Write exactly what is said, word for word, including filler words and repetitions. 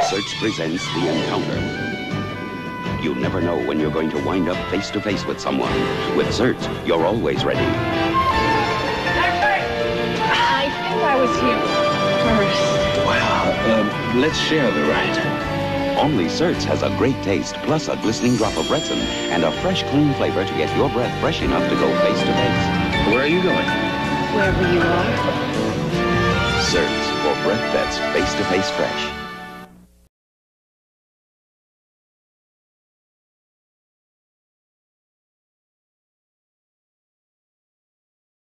Certs presents The Encounter. You never know when you're going to wind up face to face with someone. With Certs, you're always ready. I think I was here first. Well, um, let's share the ride. Only Certs has a great taste, plus a glistening drop of resin, and a fresh, clean flavor to get your breath fresh enough to go face to face. Where are you going? Wherever you are. Certs, for breath that's face to face fresh.